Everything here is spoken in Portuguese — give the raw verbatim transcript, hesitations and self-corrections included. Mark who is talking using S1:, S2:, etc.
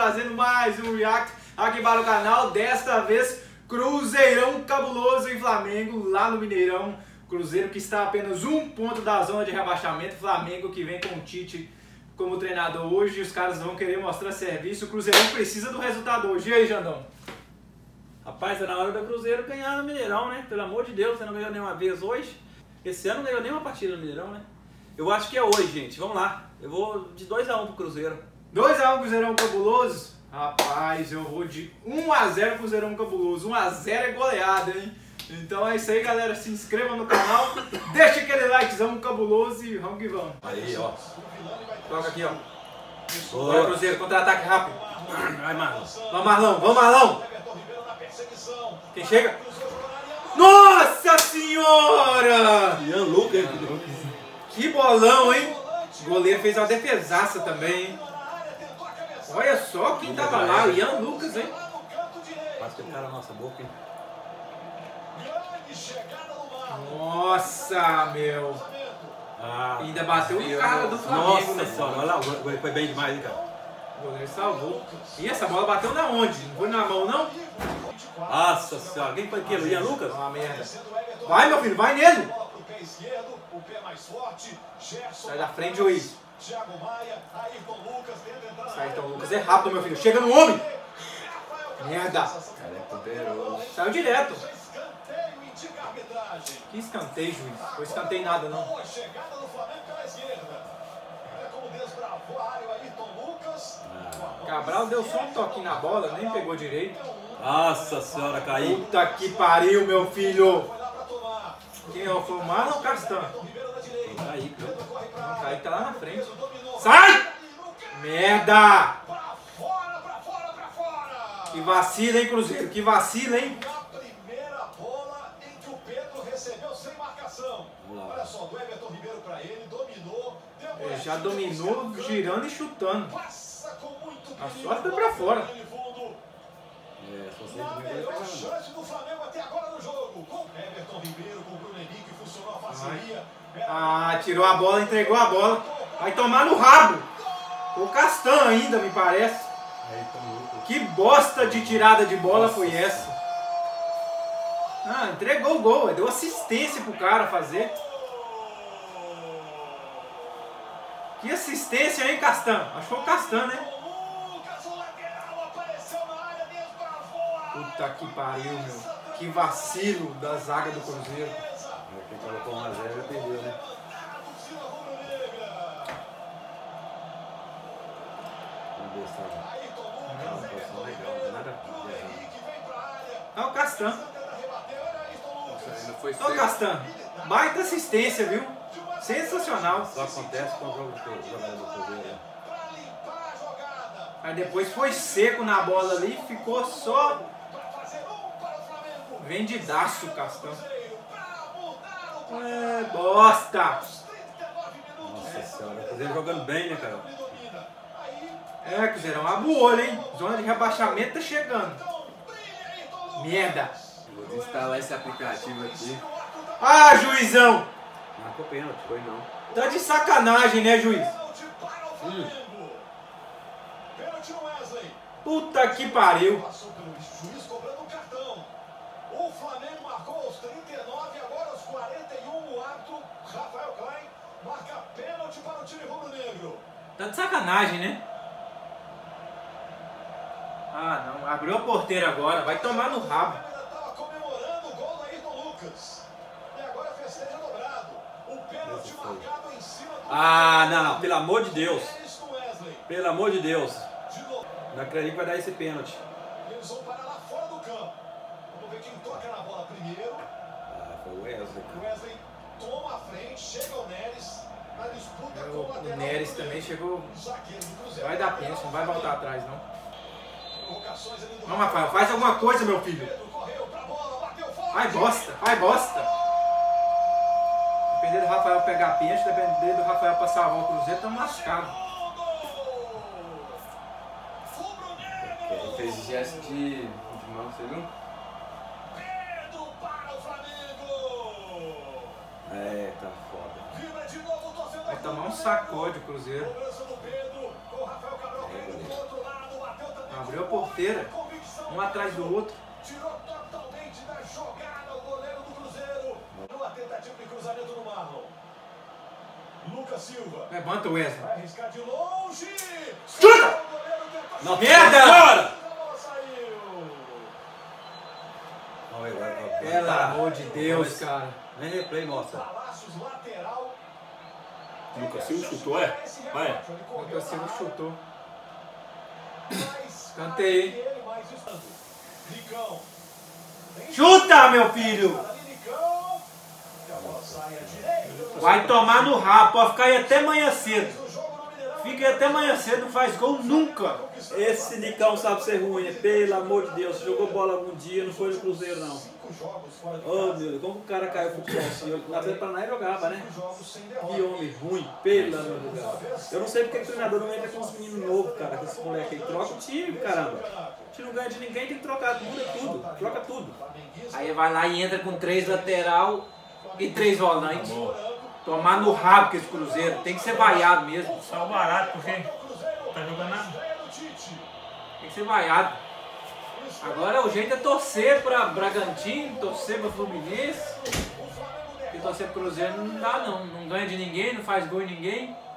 S1: trazendo mais um react aqui para o canal. Desta vez, Cruzeirão cabuloso em Flamengo, lá no Mineirão. Cruzeiro que está a apenas um ponto da zona de rebaixamento. Flamengo que vem com o Tite como treinador hoje. Os caras vão querer mostrar serviço. O Cruzeirão precisa do resultado hoje. E aí, Jandão?
S2: Rapaz, é na hora do Cruzeiro ganhar no Mineirão, né? Pelo amor de Deus, você não ganhou nenhuma vez hoje. Esse ano não ganhou nenhuma partida no Mineirão, né? Eu acho que é hoje, gente. Vamos lá. Eu vou de dois a um pro Cruzeiro.
S1: dois a um Cruzeirão cabuloso? Rapaz, eu vou de um a zero Cruzeirão cabuloso. um a zero é goleada, hein? Então é isso aí, galera. Se inscreva no canal, deixa aquele likezão cabuloso e vamos que vamos.
S2: Aí, ó.
S1: Toca aqui, ó. Bora, Cruzeiro, contra-ataque rápido.
S2: Vai, Marlon.
S1: Vamos, Marlão, vamos, Marlão. Quem chega? Nossa Senhora!
S2: Ian Lucas.
S1: Que bolão, hein? O goleiro fez uma defesaça também, hein? Olha só quem tava lá, o Ian Lucas, hein?
S2: Quase que o cara na nossa boca, hein?
S1: Nossa, meu.
S2: Ah,
S1: ainda bateu o cara do Flamengo.
S2: Nossa senhora, olha lá, foi bem demais, hein, cara?
S1: O goleiro salvou. E essa bola bateu na onde? Não foi na mão, não?
S2: Nossa senhora, quem foi aquilo? Ian Lucas?
S1: Uma merda. Vai, meu filho, vai nele. Sai da frente, juiz. Sai, então, Lucas é rápido, meu filho. Chega no homem. Merda. Saiu direto. Que escanteio, juiz. Foi escanteio nada, não. Cabral deu só um toquinho na bola, nem pegou direito.
S2: Nossa senhora, caiu.
S1: Puta que pariu, meu filho. Quem é o Fomar ou o Castan?
S2: Caiu,
S1: Não, Kaique tá lá na frente. Sai! Merda! Que vacila, hein, Cruzeiro? Que vacila, hein? Ele já dominou, girando e chutando. A sorte foi pra fora.
S2: É, só sei que ele vai
S3: chance do Flamengo até agora no jogo. Com Everton Ribeiro, com Bruno Henrique, funcionou a parceria.
S1: Ah, tirou a bola, entregou a bola. Vai tomar no rabo. O Castan ainda, me parece. Que bosta de tirada de bola foi essa? Ah, entregou o gol. Deu assistência pro cara fazer. Que assistência, hein, Castan? Acho que foi o Castan, né? Puta que pariu, meu. Que vacilo da zaga do Cruzeiro.
S2: Quem colocou um a zero já perdeu, né?
S1: É o Castan. Ô, Castan. Baita assistência, viu? Sensacional.
S2: Só acontece com o jogo do jogador do Cruzeiro.
S1: Aí depois foi seco na bola ali, ficou só vendidaço o Castan. É, bosta!
S2: Nossa senhora, o Cruzeiro jogando bem, né, cara?
S1: É, Cruzeirão, abre o olho, hein? Zona de rebaixamento tá chegando. Merda!
S4: Vou desinstalar esse aplicativo aqui.
S1: Ah, juizão!
S2: Não ficou pênalti, foi não.
S1: Tá de sacanagem, né, juiz?
S2: Hum.
S1: Puta que pariu!
S3: Passou pelo juiz cobrando um cartão. O Flamengo marcou aos trinta e nove, agora aos quarenta e um. O árbitro Rafael Klein marca pênalti para o time rubro-negro.
S1: Tá de sacanagem, né? Ah, não. Abriu a porteira agora. Vai tomar no rabo.
S3: Estava comemorando o gol do Ayrton Lucas. E agora festeja dobrado. O pênalti marcado em cima do...
S2: Ah, não, não. Pelo amor de Deus.
S3: Wesley.
S2: Pelo amor de Deus.
S3: De novo.
S2: Não acredito que vai dar esse pênalti.
S3: Eles vão parar lá fora do campo. Vamos ver quem toca na bola primeiro.
S2: Ah, foi o Wesley.
S3: O Wesley toma a frente, chega o Neres. Na disputa com o
S1: O, o
S3: lateral
S1: Neres
S3: do
S1: também chegou.
S3: zagueiro do Cruzeiro.
S1: Vai dar pênalti, não vai voltar atrás, não.
S3: Provocações ali do
S1: Vamos, Rafael. Faz alguma coisa, meu filho.
S3: Pedro, correu pra bola, bateu forte.
S1: Vai bosta. Vai bosta. Depender do Rafael pegar pênalti, depender do Rafael pra salvar o Cruzeiro, estamos lascados.
S4: Ele fez gesto de, de mão, você viu?
S3: Pedro para o Flamengo.
S2: É, tá foda.
S3: Vibra de novo o torcedor.
S1: Vai tomar um sacode o Cruzeiro.
S3: Cobrança do Pedro com o Rafael Cabral. Pedro do outro lado, bateu
S1: Abriu a porteira, um atrás do outro.
S3: Tirou totalmente da jogada o goleiro do Cruzeiro. Numa tentativa de cruzamento no Marlon. Lucas Silva.
S1: Levanta o Wesley.
S3: Vai arriscar de longe.
S1: Chuta!
S2: Não,
S1: merda!
S3: A bola saiu.
S1: Pelo amor de Deus, cara.
S2: Nem replay mostra.
S3: Palácios lateral.
S5: Lucas Silva chutou, é? Vai.
S1: O Lucas Silva chutou.
S3: Mais
S1: Cantei.
S3: ele, mais isso. Nicão.
S1: Chuta, meu filho!
S3: Ali, Nicão. E a bola sai à direita.
S1: Vai tomar no rabo, pode ficar aí até amanhã cedo.
S3: O jogo no Mineirão.
S1: Fica aí até amanhã cedo, não faz gol nunca.
S2: Esse Nicão sabe ser ruim, né? Pelo amor de Deus. Jogou bola algum dia, não foi no Cruzeiro, não.
S3: Cinco jogos fora de
S2: Oh, meu
S3: casa.
S2: Deus, como o cara caiu pro futebol assim? O Atlético Paranaense jogava, né?
S3: Cinco jogos sem derrota.
S2: Que homem ruim, pelo amor de Deus. Eu não sei porque o treinador não entra com os meninos novos, cara, com esse moleque aí. Troca o time, caramba. O time não ganha de ninguém, tem que trocar, muda tudo, troca tudo.
S1: Aí vai lá e entra com três lateral e três volantes. Tomar no rabo que esse Cruzeiro. Tem que ser vaiado mesmo.
S5: Só barato, porque tá jogando nada.
S1: Tem que ser vaiado. Agora o jeito é torcer pra Bragantino, torcer pra Fluminense. E torcer pro Cruzeiro não dá não. Não ganha de ninguém, não faz gol em ninguém.